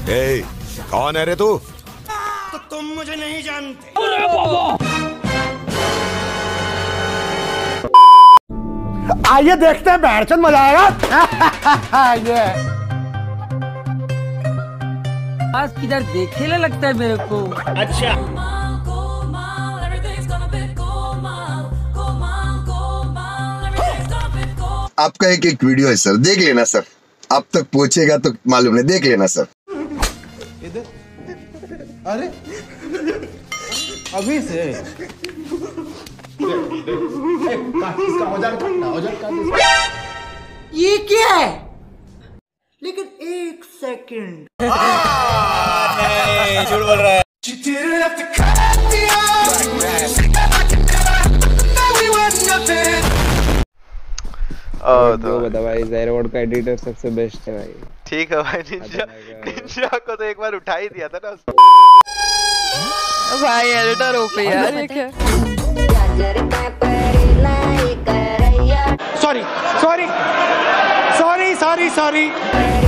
ए, कौन है रे तू? तो तुम मुझे नहीं जानते। अरे बाबा! आइए देखते हैं बैठचंद मजा आएगा। ये आज किधर देखेले लगता है मेरे को। अच्छा आपका एक वीडियो है सर, देख लेना सर। अब तक पूछेगा तो मालूम नहीं, देख लेना सर। अरे अभी से ये क्या है? लेकिन एक सेकंड। झूठ बोल रहा है। तो बता भाई, ज़ायरोड का एडिटर सबसे बेस्ट है भाई। ठीक है भाई। निंजा को तो एक बार उठा ही दिया था ना भाई। एडिटर ओपी यार, ये क्या? Sorry sorry sorry sorry sorry